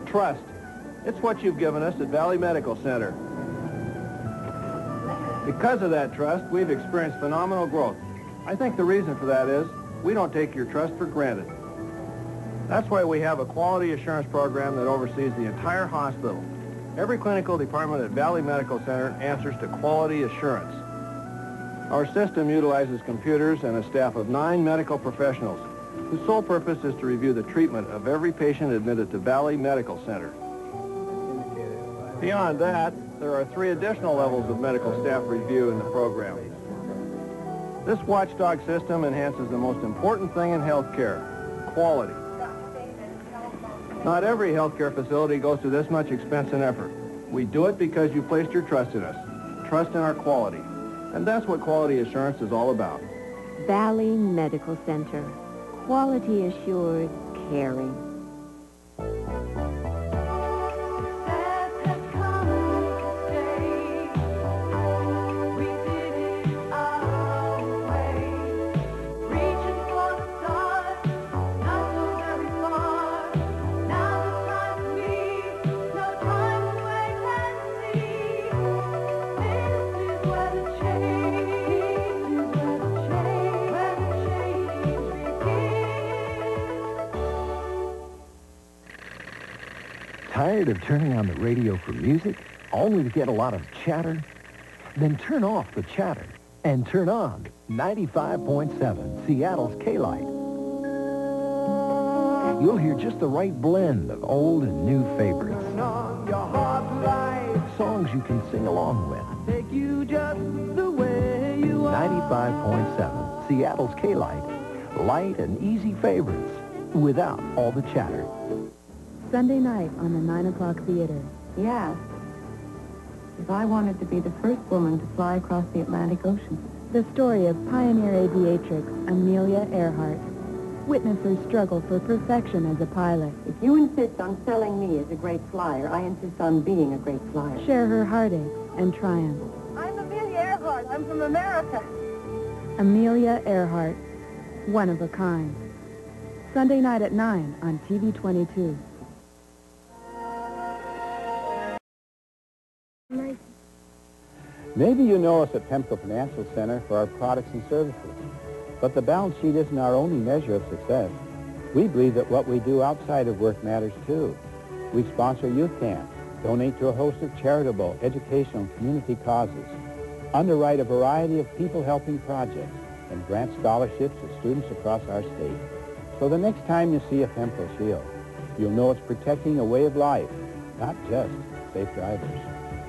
trust. It's what you've given us at Valley Medical Center. Because of that trust, we've experienced phenomenal growth. I think the reason for that is we don't take your trust for granted. That's why we have a quality assurance program that oversees the entire hospital. Every clinical department at Valley Medical Center answers to quality assurance. Our system utilizes computers and a staff of 9 medical professionals whose sole purpose is to review the treatment of every patient admitted to Valley Medical Center. Beyond that, there are 3 additional levels of medical staff review in the program. This watchdog system enhances the most important thing in healthcare, quality. Not every healthcare facility goes to this much expense and effort. We do it because you placed your trust in us, trust in our quality. And that's what quality assurance is all about. Valley Medical Center. Quality assured caring. Tired of turning on the radio for music, only to get a lot of chatter? Then turn off the chatter and turn on 95.7, Seattle's K-Lite. You'll hear just the right blend of old and new favorites. Songs you can sing along with. 95.7, Seattle's K-Lite. Light and easy favorites without all the chatter. Sunday night on the 9 o'clock theater. Yeah. If I wanted to be the first woman to fly across the Atlantic Ocean. The story of pioneer aviatrix Amelia Earhart. Witness her struggle for perfection as a pilot. If you insist on selling me as a great flyer, I insist on being a great flyer. Share her heartache and triumph. I'm Amelia Earhart. I'm from America. Amelia Earhart. One of a kind. Sunday night at 9 on TV 22. Maybe you know us at Pemco Financial Center for our products and services. But the balance sheet isn't our only measure of success. We believe that what we do outside of work matters too. We sponsor youth camps, donate to a host of charitable, educational, and community causes, underwrite a variety of people-helping projects, and grant scholarships to students across our state. So the next time you see a Pemco shield, you'll know it's protecting a way of life, not just safe drivers.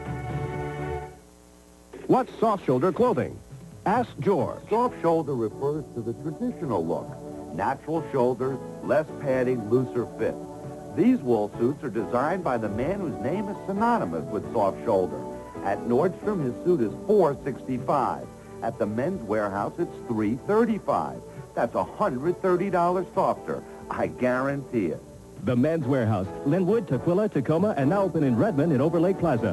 What's soft shoulder clothing? Ask George. Soft shoulder refers to the traditional look. Natural shoulders, less padding, looser fit. These wool suits are designed by the man whose name is synonymous with soft shoulder. At Nordstrom, his suit is $465. At the Men's Wearhouse, it's $335. That's $130 softer. I guarantee it. The Men's Wearhouse, Linwood, Tukwila, Tacoma, and now open in Redmond in Overlake Plaza.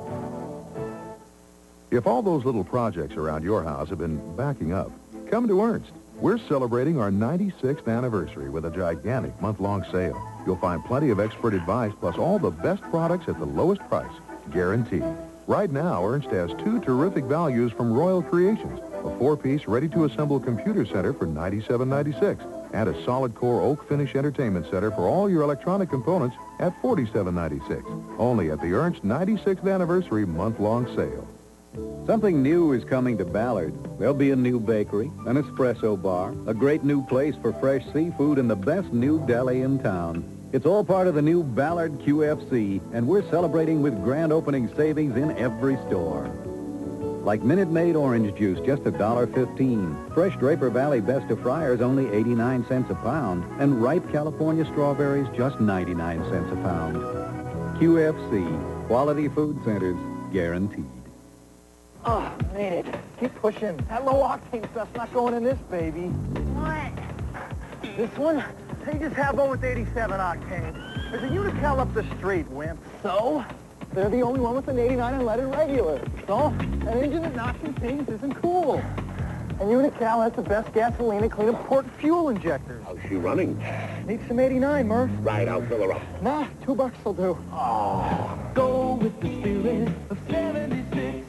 If all those little projects around your house have been backing up, come to Ernst. We're celebrating our 96th anniversary with a gigantic month-long sale. You'll find plenty of expert advice plus all the best products at the lowest price, guaranteed. Right now, Ernst has 2 terrific values from Royal Creations, a 4-piece ready-to-assemble computer center for $97.96, and a solid core oak finish entertainment center for all your electronic components at $47.96. Only at the Ernst 96th anniversary month-long sale. Something new is coming to Ballard. There'll be a new bakery, an espresso bar, a great new place for fresh seafood, and the best new deli in town. It's all part of the new Ballard QFC, and we're celebrating with grand opening savings in every store. Like Minute Maid orange juice, just $1.15. Fresh Draper Valley Best of Friars, only 89 cents a pound. And ripe California strawberries, just 99 cents a pound. QFC, quality food centers, guaranteed. Oh, made it. Keep pushing. That low octane stuff's not going in this, baby. What? This one? They just have one with 87 octane. There's a Unocal up the street, wimp. So? They're the only one with an 89 unleaded regular. So? An engine that knocks and sings isn't cool. And Unocal has the best gasoline to clean up port fuel injectors. How's she running? Need some 89, Murph. Right, I'll fill her up. Nah, $2 will do. Oh. Go with the spirit of 76.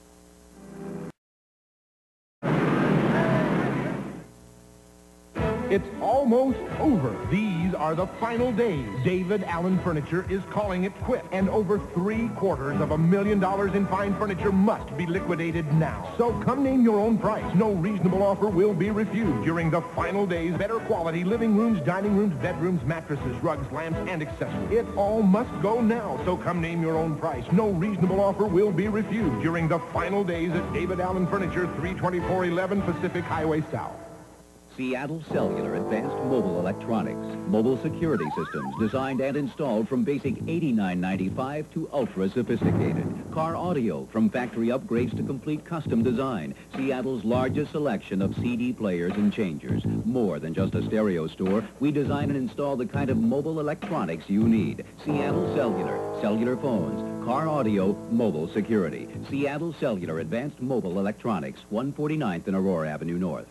It's almost over. These are the final days. David Allen Furniture is calling it quits, and over $750,000 in fine furniture must be liquidated now. So come name your own price. No reasonable offer will be refused during the final days. Better quality living rooms, dining rooms, bedrooms, mattresses, rugs, lamps, and accessories. It all must go now. So come name your own price. No reasonable offer will be refused during the final days at David Allen Furniture, 32411 Pacific Highway South. Seattle Cellular Advanced Mobile Electronics. Mobile security systems designed and installed from basic $89.95 to ultra-sophisticated. Car audio from factory upgrades to complete custom design. Seattle's largest selection of CD players and changers. More than just a stereo store, we design and install the kind of mobile electronics you need. Seattle Cellular. Cellular phones. Car audio, mobile security. Seattle Cellular Advanced Mobile Electronics, 149th and Aurora Avenue North.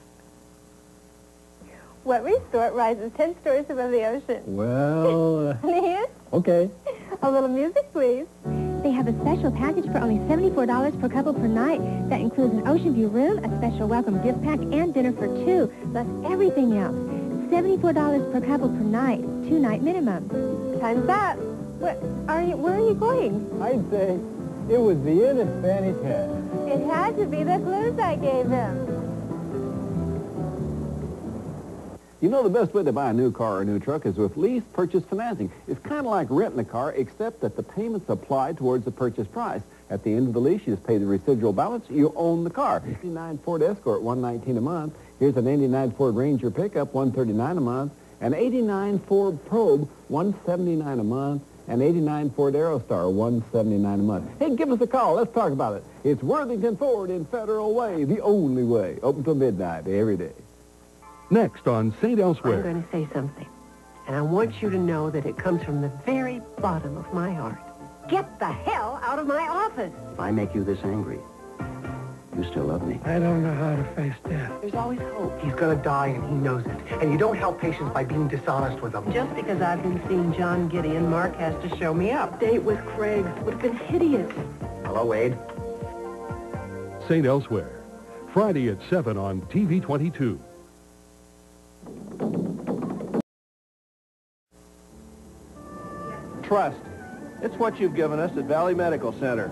What resort rises 10 stories above the ocean? Well... Yes? Okay. A little music, please. They have a special package for only $74 per couple per night. That includes an ocean view room, a special welcome gift pack, and dinner for two, plus everything else. $74 per couple per night, 2-night minimum. Time's up. Where are you going? I'd say it was the inn at Spanish Head. It had to be the clues I gave him. You know, the best way to buy a new car or a new truck is with lease purchase financing. It's kind of like renting a car, except that the payments apply towards the purchase price. At the end of the lease, you just pay the residual balance. You own the car. 89 Ford Escort, $119 a month. Here's an 89 Ford Ranger pickup, $139 a month. An 89 Ford Probe, $179 a month. An 89 Ford Aerostar, $179 a month. Hey, give us a call. Let's talk about it. It's Worthington Ford in Federal Way, the only way. Open till midnight every day. Next on St. Elsewhere. I'm going to say something, and I want you to know that it comes from the very bottom of my heart. Get the hell out of my office! If I make you this angry, you still love me. I don't know how to face death. There's always hope. He's going to die, and he knows it. And you don't help patients by being dishonest with them. Just because I've been seeing John Gideon, Mark has to show me up. Date with Craig would have been hideous. Hello, Wade. St. Elsewhere. Friday at 7 on TV 22. Trust. It's what you've given us at Valley Medical Center.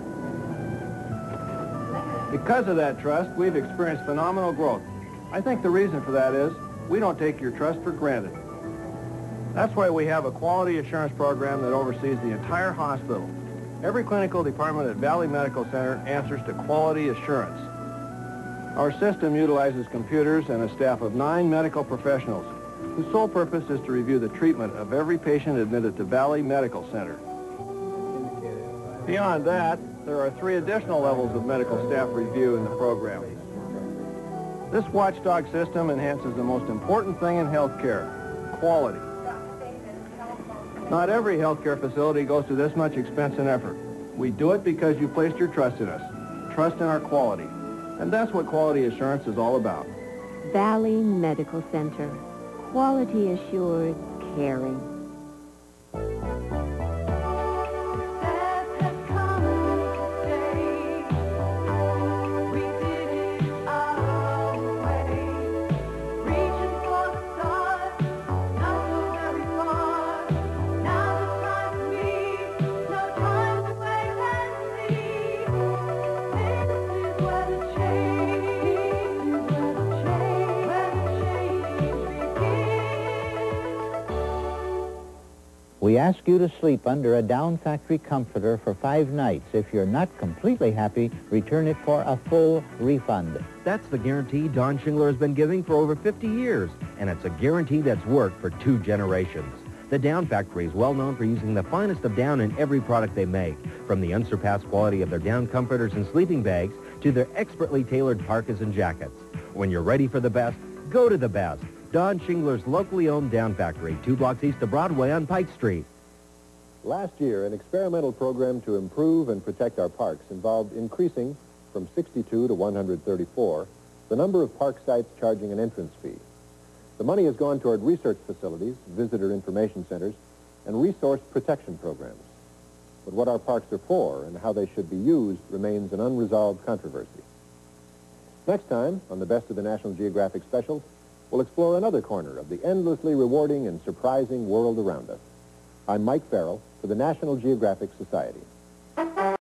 Because of that trust, we've experienced phenomenal growth. I think the reason for that is we don't take your trust for granted. That's why we have a quality assurance program that oversees the entire hospital. Every clinical department at Valley Medical Center answers to quality assurance. Our system utilizes computers and a staff of 9 medical professionals whose sole purpose is to review the treatment of every patient admitted to Valley Medical Center. Beyond that, there are 3 additional levels of medical staff review in the program. This watchdog system enhances the most important thing in healthcare, quality. Not every healthcare facility goes to this much expense and effort. We do it because you placed your trust in us, trust in our quality. And that's what quality assurance is all about. Valley Medical Center. Quality assured, caring. We ask you to sleep under a down factory comforter for 5 nights. If you're not completely happy, return it for a full refund. That's the guarantee Don Shingler has been giving for over 50 years, and it's a guarantee that's worked for 2 generations. The Down Factory is well known for using the finest of down in every product they make, from the unsurpassed quality of their down comforters and sleeping bags to their expertly tailored parkas and jackets. When you're ready for the best, go to the best. Don Shingler's locally owned Down Factory, 2 blocks east of Broadway on Pike Street. Last year, an experimental program to improve and protect our parks involved increasing from 62 to 134 the number of park sites charging an entrance fee. The money has gone toward research facilities, visitor information centers, and resource protection programs. But what our parks are for and how they should be used remains an unresolved controversy. Next time, on the Best of the National Geographic specials, we'll explore another corner of the endlessly rewarding and surprising world around us. I'm Mike Farrell for the National Geographic Society.